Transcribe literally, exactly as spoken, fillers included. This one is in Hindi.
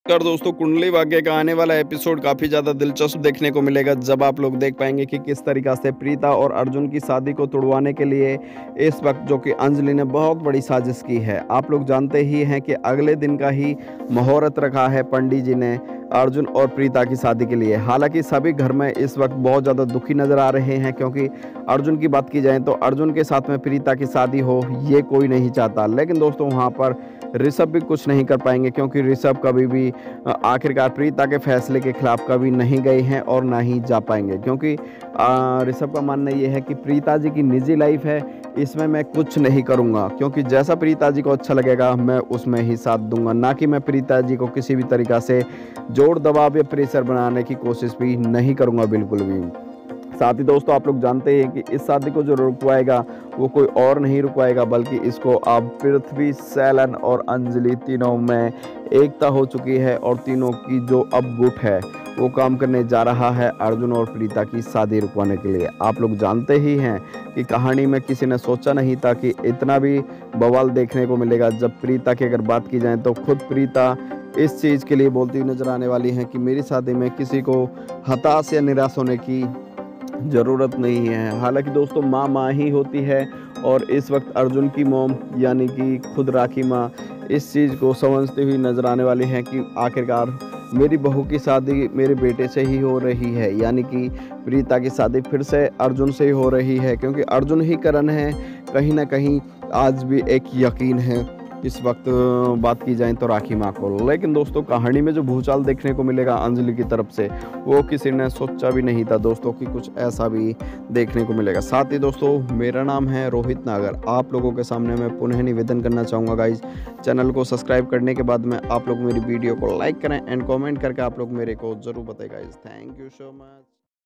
कर दोस्तों, कुंडली भाग्य का आने वाला एपिसोड काफ़ी ज़्यादा दिलचस्प देखने को मिलेगा, जब आप लोग देख पाएंगे कि किस तरीक़ा से प्रीता और अर्जुन की शादी को तुड़वाने के लिए इस वक्त जो कि अंजलि ने बहुत बड़ी साजिश की है। आप लोग जानते ही हैं कि अगले दिन का ही मुहूर्त रखा है पंडित जी ने अर्जुन और प्रीता की शादी के लिए। हालांकि सभी घर में इस वक्त बहुत ज़्यादा दुखी नज़र आ रहे हैं, क्योंकि अर्जुन की बात की जाए तो अर्जुन के साथ में प्रीता की शादी हो ये कोई नहीं चाहता। लेकिन दोस्तों वहाँ पर ऋषभ भी कुछ नहीं कर पाएंगे, क्योंकि ऋषभ कभी भी आखिरकार प्रीता के फैसले के खिलाफ कभी नहीं गए हैं और ना ही जा पाएंगे, क्योंकि ऋषभ का मानना ये है कि प्रीता जी की निजी लाइफ है, इसमें मैं कुछ नहीं करूंगा, क्योंकि जैसा प्रीता जी को अच्छा लगेगा मैं उसमें ही साथ दूंगा, ना कि मैं प्रीता जी को किसी भी तरीक़ा से जोर दबाव या प्रेशर बनाने की कोशिश भी नहीं करूंगा, बिल्कुल भी। साथ ही दोस्तों आप लोग जानते हैं कि इस शादी को जो रुकवाएगा वो कोई और नहीं रुकवाएगा, बल्कि इसको अब पृथ्वी, सैलन और अंजलि तीनों में एकता हो चुकी है और तीनों की जो अब गुट है वो काम करने जा रहा है अर्जुन और प्रीता की शादी रुकवाने के लिए। आप लोग जानते ही हैं कि कहानी में किसी ने सोचा नहीं था कि इतना भी बवाल देखने को मिलेगा। जब प्रीता की अगर बात की जाए तो खुद प्रीता इस चीज़ के लिए बोलती हुई नजर आने वाली है कि मेरी शादी में किसी को हताश या निराश होने की ज़रूरत नहीं है। हालांकि दोस्तों माँ माँ ही होती है, और इस वक्त अर्जुन की मॉम यानी कि खुद राखी माँ इस चीज़ को समझती हुई नज़र आने वाली है कि आखिरकार मेरी बहू की शादी मेरे बेटे से ही हो रही है, यानी कि प्रीता की शादी फिर से अर्जुन से ही हो रही है, क्योंकि अर्जुन ही करण है कहीं ना कहीं आज भी एक यकीन है इस वक्त बात की जाए तो राखी माँ को। लेकिन दोस्तों कहानी में जो भूचाल देखने को मिलेगा अंजलि की तरफ से वो किसी ने सोचा भी नहीं था दोस्तों कि कुछ ऐसा भी देखने को मिलेगा। साथ ही दोस्तों मेरा नाम है रोहित नागर। आप लोगों के सामने मैं पुनः निवेदन करना चाहूँगा गाइज, चैनल को सब्सक्राइब करने के बाद में आप लोग मेरी वीडियो को लाइक करें एंड कॉमेंट करके आप लोग मेरे को ज़रूर बताएं guys. Thank you so much.